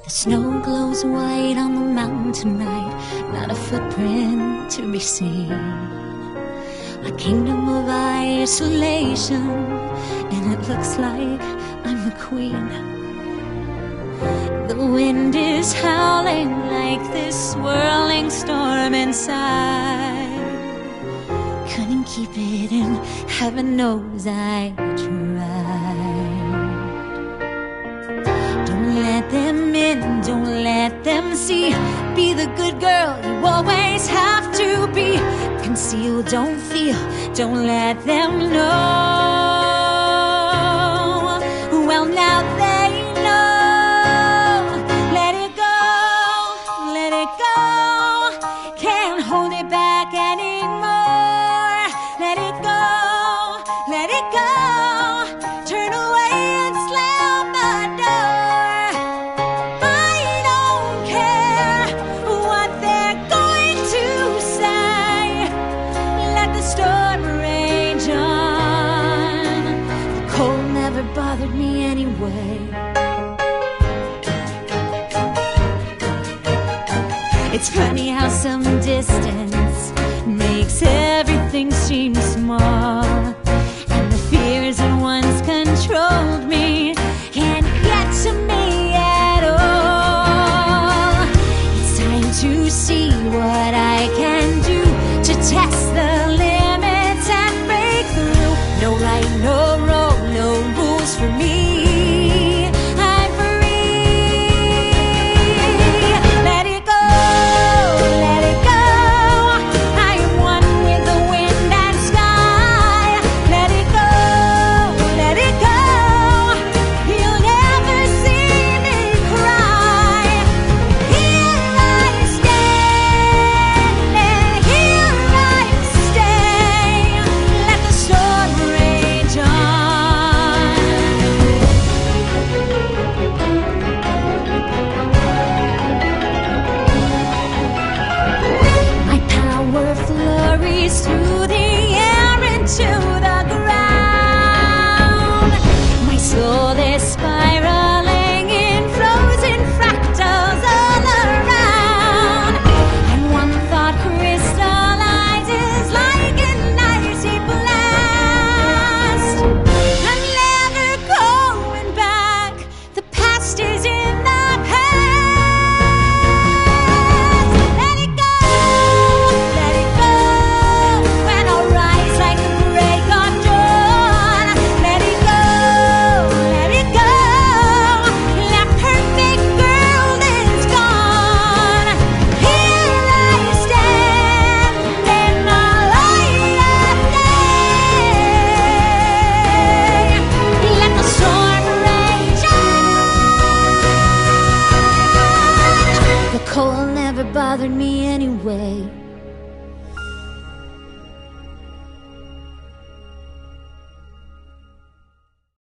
The snow glows white on the mountain tonight, not a footprint to be seen. A kingdom of isolation, and it looks like I'm the queen. The wind is howling like this swirling storm inside. Couldn't keep it in, heaven knows I tried. Don't let them in, don't let them see. Be the good girl you always have to be. Conceal, don't feel, don't let them know. Well, now they know. Let it go, let it go. Can't hold it back anymore. Let it go, let it go. Turn away and slam the door. I don't care what they're going to say. Let the storm rage on. The cold never bothered me anyway. It's funny how some distance makes everything seem small, and the fears that once controlled me can't get to me at all. It's time to see what I can do to test the limits and break through. No right, no wrong, no rules for me. I'm free. Let it go, let it go. I am one with the wind and sky. Let it go, let it go. You'll never see me cry. Here I stand, and here I stay. Let the storm rage on. My power flurries through the air into the ground. My soul is spiraling in frozen fractals all around. And one thought crystallizes like an icy blast. I'm never going back. The past is in the past. Let it go, let it go. When I rise like the break of dawn. Let it go, let it go. That perfect girl is gone. Here I stand in the light of day. Let the storm rage on. The cold never bothered me anyway.